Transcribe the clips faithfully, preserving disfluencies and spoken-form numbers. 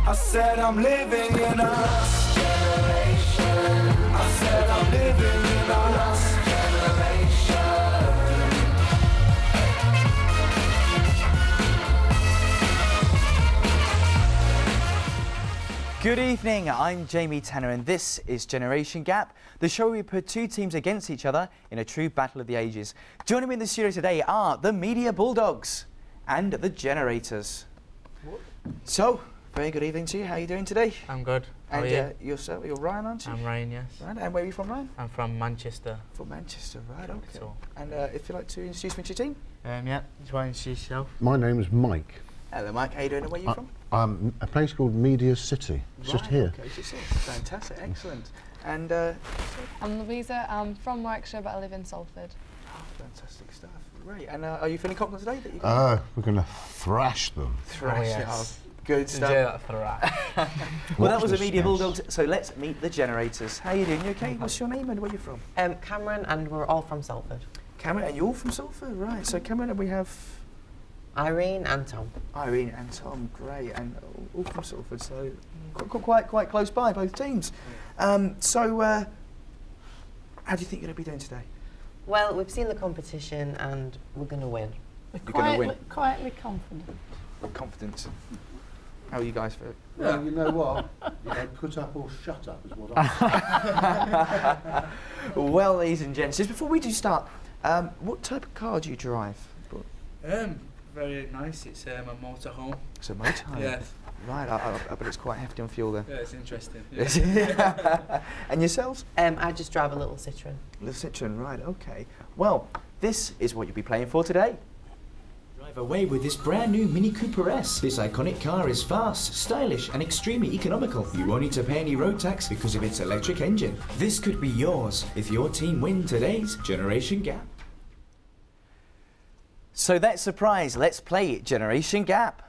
I said I'm living in a lost generation. I said I'm living in a lost generation. Good evening, I'm Jamie Tanner and this is Generation Gap, the show where we put two teams against each other in a true battle of the ages. Joining me in the studio today are the Media Bulldogs and the Generators. What? So, very good evening to you. How are you doing today? I'm good. How and are you? Uh, yourself, you're Ryan, aren't you? I'm Ryan, yes. Right, and where are you from, Ryan? I'm from Manchester. From Manchester, right, okay. So. And uh, if you'd like to introduce me to your team? Um, yeah, do you want to introduce yourself? My name is Mike. Hello Mike, how are you doing and where are you uh, from? Um, a place called Media City. It's right, just here. Okay, just here. Fantastic, excellent. And uh, I'm Louisa, I'm from Warwickshire but I live in Salford. oh, fantastic stuff. Great. And uh, are you feeling confident today that you can Uh, we're going to thrash them. thrash Oh, it? yes. Oh, good stuff. Yeah, that's right. Well, that Watch was the this Media mess. Bulldogs, so let's meet the Generators. How are you doing? You okay? What's your name and where are you from? Um, Cameron, and we're all from Salford. Cameron, and you're from Salford? Right, so Cameron, and we have Irene and Tom. Irene and Tom, great, and all- all from Salford, so quite, quite, quite close by, both teams. Um, so, uh, how do you think you're going to be doing today? Well, we've seen the competition and we're going to win. You're going to win. Quietly confident. Confidence. How are you guys for it? Well, you know what? You know, put up or shut up is what I Well, ladies and gents, just before we do start, um, what type of car do you drive? Um, very nice. It's um, a motorhome. It's a motorhome. Yeah. Right, I, I, I bet it's quite hefty on fuel then. Yeah, it's interesting. And yourselves? Um, I just drive a little Citroen. Little Citroen, right, okay. Well, this is what you'll be playing for today. Drive away with this brand new Mini Cooper S. This iconic car is fast, stylish and extremely economical. You won't need to pay any road tax because of its electric engine. This could be yours if your team win today's Generation Gap. So that's surprise. Let's play Generation Gap.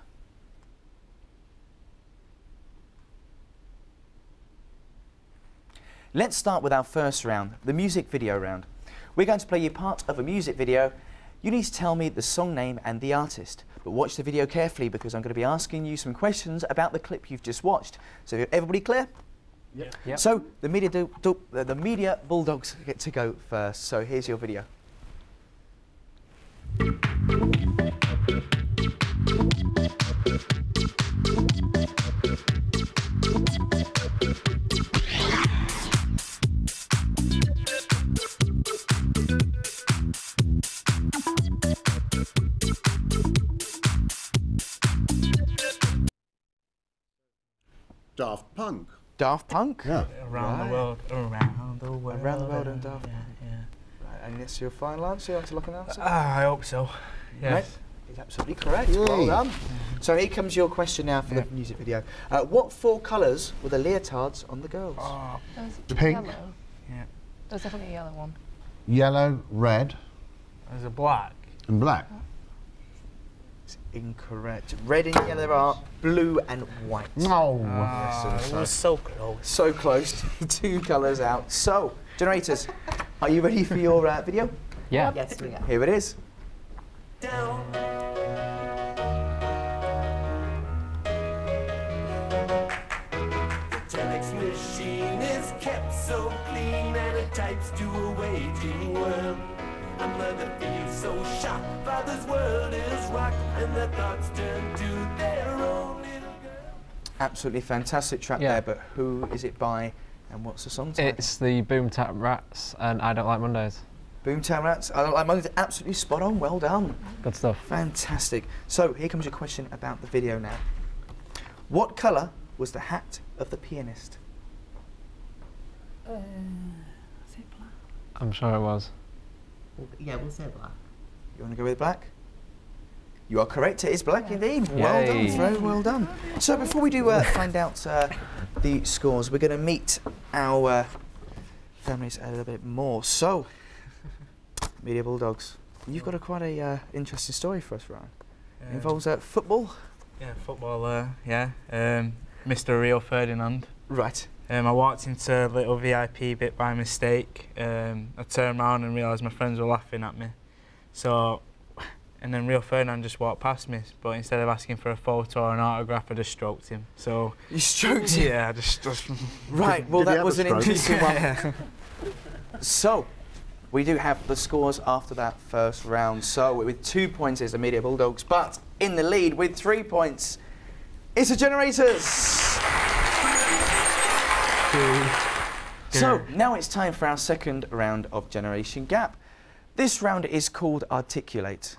Let's start with our first round, the music video round. We're going to play you part of a music video. You need to tell me the song name and the artist. But watch the video carefully because I'm going to be asking you some questions about the clip you've just watched. So everybody clear? Yeah. Yep. So the media, do, do, uh, the media Bulldogs get to go first. So here's your video. Daft Punk. Daft Punk? Yeah. Around Right. the world, around the world. Around the world and Daft yeah, Punk. yeah. Right, and that's your final answer? You like to look an answer? Ah, I hope so. Yes. Right. Is absolutely correct. Well Yay. done. So here comes your question now for Yeah. the music video. Uh, what four colours were the leotards on the girls? Oh, There's Pink. yellow. yeah. There's definitely a yellow one. Yellow, red There's a black. and black. It's incorrect. Red and yellow are blue and white. No. Ah, it was so close. So close, two colours out. So, generators, are you ready for your uh, video? Yeah. Yes, we are. Here it is. Down. The telex machine is kept so clean and it types to a waiting world. A mother feels so shocked, father's world is rocked and their thoughts turn to their own little girl. Absolutely fantastic track Yeah. there, but who is it by and what's the song title? It's the Boom Tap Rats and I Don't Like Mondays. Boomtown Rats. I don't like Mondays. Absolutely spot on. Well done. Good stuff. Fantastic. So here comes your question about the video now. What colour was the hat of the pianist? Uh, is it black? I'm sure it was. We'll- Yeah, we'll say black. You want to go with black? You are correct. It is black indeed. Well done. Yay. Very well done. So before we do uh, find out uh, the scores, we're going to meet our uh, families a little bit more. So, Media Bulldogs, you've got a quite a uh, interesting story for us, Ryan. It Um, involves uh, football. Yeah, footballer, yeah. Um, Mister Rio Ferdinand. Right. Um, I walked into a little V I P bit by mistake. Um, I turned around and realised my friends were laughing at me. So and then Rio Ferdinand just walked past me, but instead of asking for a photo or an autograph, I just stroked him. So You stroked him? yeah, I just, just Right, well Did he that have was a an stroke? interesting one. yeah. So, we do have the scores after that first round. So, with two points is the Media Bulldogs, but in the lead with three points, it's the Generators. So, now it's time for our second round of Generation Gap. This round is called Articulate.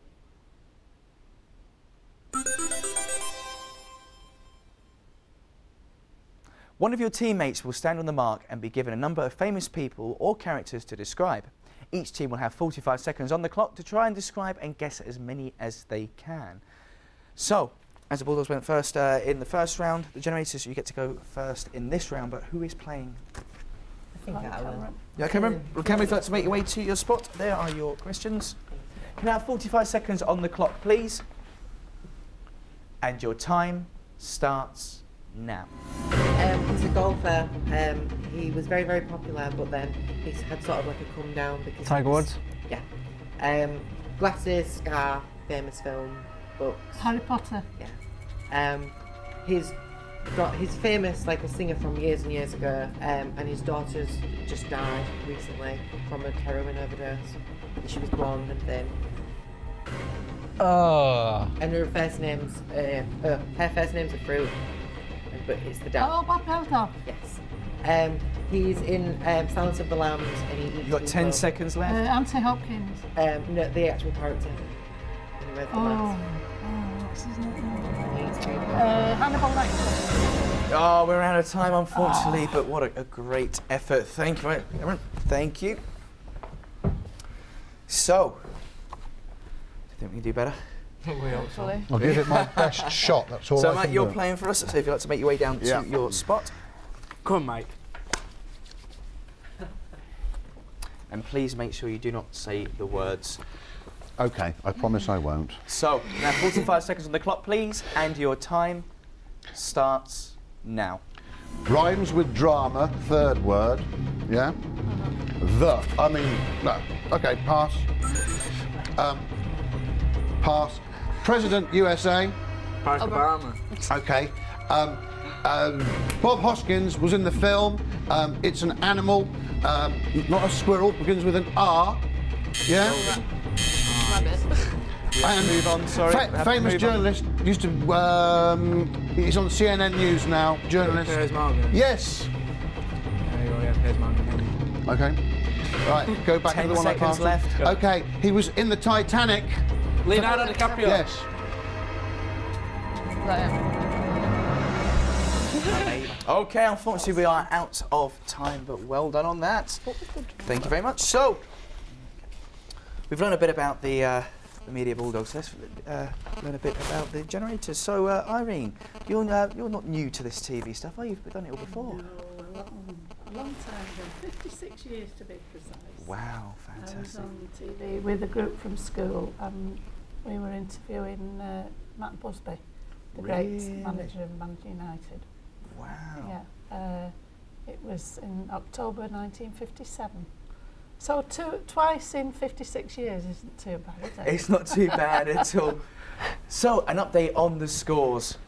One of your teammates will stand on the mark and be given a number of famous people or characters to describe. Each team will have forty-five seconds on the clock to try and describe and guess as many as they can. So, as the Bulldogs went first uh, in the first round, the Generators, you get to go first in this round, but who is playing? I think I will. Yeah, Cameron, Cameron, if you'd like to make your way to your spot, there are your questions. Can I have forty-five seconds on the clock, please? And your time starts now. Um, he's a golfer. Um, he was very, very popular, but then he's had sort of like a come down because. Tiger Woods? Yeah. Um, glasses, scar, famous film, books. Harry Potter. Yeah. Um, he's got. He's famous, like a singer from years and years ago. Um, and his daughter's just died recently from a heroin overdose. And she was blonde and thin. Oh. And her first name's. Uh, uh, her first name's a fruit. But it's the dad. Oh, Bob Geldof. Yes. Um, he's in um, Silence of the Lambs and he eats You've got ten people. seconds Uh, left. Anthony Hopkins. Um, no, the actual character. In Red Oh, Lambs. oh, what's his name? He eats people. Uh, Hannibal Lecter. Oh, we're out of time, unfortunately, but what a, a great effort. Thank you, Cameron. Thank you. So, do you think we can do better? Hopefully. I'll give it my best shot, that's all So, I Mike, can you're do. playing for us, so if you'd like to make your way down Yeah. to your spot. Come on, Mike. And please make sure you do not say the words. OK, I promise I won't. So, now forty-five seconds on the clock, please, and your time starts now. Rhymes with drama, third word, yeah? The, I mean, no. OK, pass. Um, pass. President U S A. Barack Obama. OK. Um, um, Bob Hoskins was in the film. Um, it's an animal, um, not a squirrel, begins with an R. Yeah? Rabbit. And move on, sorry. fa- Have to famous move on. journalist used to. Um, he's on C N N News now. Journalist. Piers Morgan. Yes. There you go, yeah, Piers Morgan. Okay. Right. Go back Ten to the one I seconds passed. left. Okay. He was in the Titanic. Leonardo DiCaprio. Yes. Is that him? Okay, unfortunately we are out of time, but well done on that. Thank you very much. So, we've learned a bit about the, uh, the Media Bulldogs. Let's uh, learn a bit about the Generators. So, uh, Irene, you're, uh, you're not new to this T V stuff, are you? You've done it all before. No, a long, a long time ago, fifty-six years to be precise. Wow, I was fantastic. on T V with a group from school and we were interviewing uh, Matt Busby, the Really? great manager of Manchester United. Wow. Yeah, uh, it was in October nineteen fifty-seven. So two, twice in fifty-six years isn't too bad, is it? It's not too bad at all. So, an update on the scores.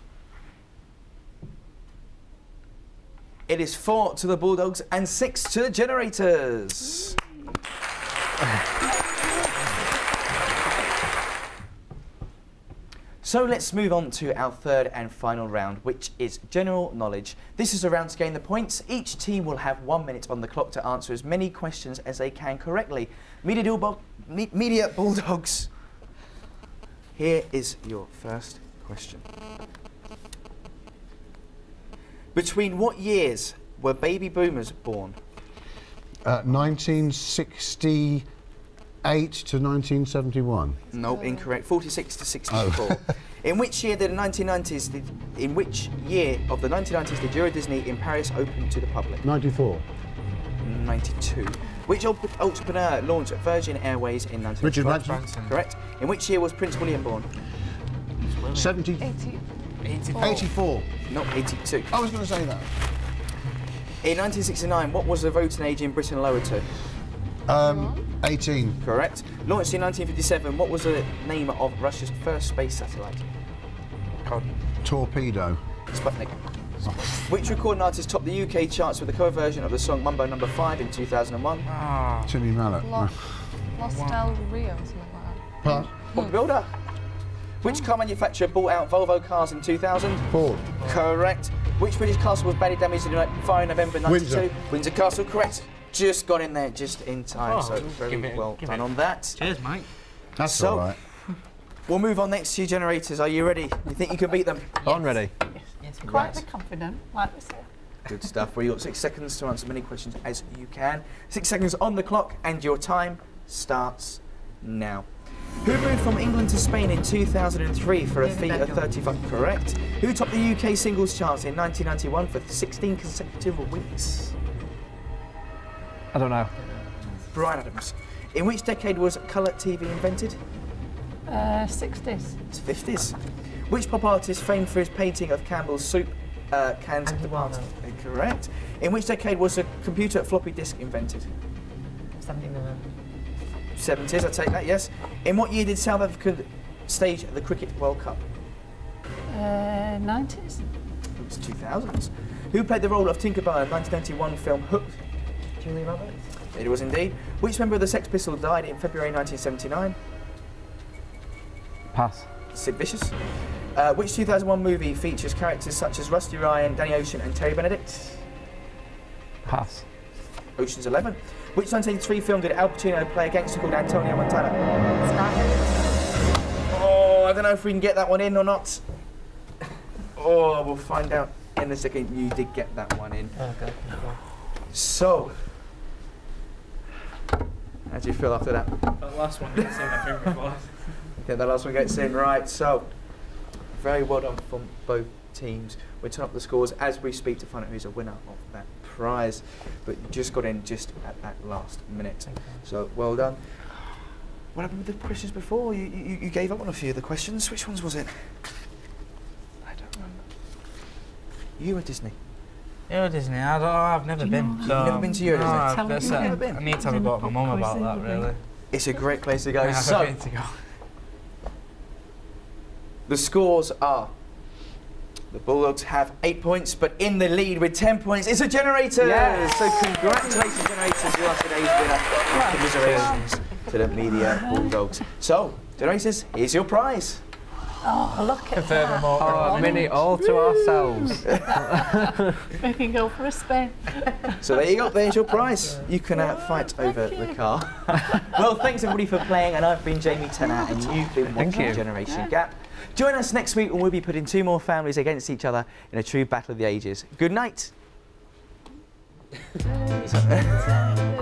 It is four to the Bulldogs and six to the Generators. So let's move on to our third and final round, which is general knowledge. This is a round to gain the points. Each team will have one minute on the clock to answer as many questions as they can correctly. Media, Bullbo- Me- Media Bulldogs, here is your first question. Between what years were baby boomers born? Uh, nineteen sixty-eight to nineteen seventy-one. No, incorrect. forty-six to sixty-four. In which year did the nineteen nineties? Did, in which year of the nineteen nineties did Euro Disney in Paris open to the public? ninety-four. ninety-two. Which op- entrepreneur launched Virgin Airways in nineteen Richard ninety-one? Branson. Correct. In which year was Prince William born? seventy. eighty. eighty-four. eighty-four. Not eighty-two. I was going to say that. In nineteen sixty-nine, what was the voting age in Britain lowered to? Um, eighteen. Correct. Launched in nineteen fifty-seven, what was the name of Russia's first space satellite? Torpedo. Sputnik. Which recording artist topped the U K charts with the cover version of the song Mumbo Number Five in two thousand one? Ah. Timmy Mallet. Lost, Lost Del Rio, something like that. Pass. Bob Builder. Which car manufacturer bought out Volvo cars in two thousand? Ford. Correct. Which British castle was badly damaged in a fire in November ninety-two? Windsor. Windsor Castle, correct. Just got in there just in time, Oh, so very give it- well give done it. on that. Cheers, mate. That's So- all right. We'll move on next to your generators. Are you ready? You think you can beat them? I'm ready. Yes, we Quite Right. the confident, like we say. Good stuff. Well, you've got six seconds to answer as many questions as you can. Six seconds on the clock, and your time starts now. Who moved from England to Spain in two thousand three for a David fee of Beckham. thirty-five? Correct. Who topped the U K singles charts in nineteen ninety-one for sixteen consecutive weeks? I don't know. Brian Adams. In which decade was colour T V invented? Uh, sixties. It's fifties. Which pop artist famed for his painting of Campbell's soup uh, cans Andy departed? Warhol. Correct. In which decade was a computer floppy disk invented? seventy-nine. seventies, I take that, yes. In what year did South Africa stage the Cricket World Cup? Uh, nineties. It was two thousands. Who played the role of Tinkerbell in the nineteen ninety-one film Hooked? Julie Roberts. It was indeed. Which member of the Sex Pistols died in February nineteen seventy-nine? Pass. Sid Vicious. Uh, which two thousand one movie features characters such as Rusty Ryan, Danny Ocean and Terry Benedict? Pass. Ocean's Eleven. Which nineteen eighty-three film did Al Pacino play a gangster called Antonio Montana? Scarface. Oh, I don't know if we can get that one in or not. Oh, we'll find out in a second. You did get that one in. Oh, God. So, how do you feel after that? That last one didn't say anything before. Okay, the last one gets in right. So, very well done from both teams. We're turning up the scores as we speak to find out who's a winner of that prize. But you just got in just at that last minute. So, well done. What happened with the questions before? You, you, you gave up on a few of the questions. Which ones was it? I don't remember. You were Disney. Euro Disney, I don't know, I've never Do you been. know- So You've never been to Euro no, Disney? I've- Tell me that's you've it. never been. I need to have a It's go in with my the mum pub about quiz, that, isn't it? really. It's a great place to go. Yeah, so, I need to go. the scores are: the Bulldogs have eight points, but in the lead with ten points is a Generator. Yes. So congratulations, Generators, you are today's winner. And commiserations to the Media Bulldogs. So, Generators, here's your prize. Oh, look at that. Furthermore, Oh, a mini all to ourselves. We can go for a spin. So there you go, there's your prize. You can uh, fight over Thank the you. car. Well, thanks everybody for playing, and I've been Jamie Tenner, and you've been Thank watching you. Generation Gap. Join us next week when we'll be putting two more families against each other in a true battle of the ages. Good night.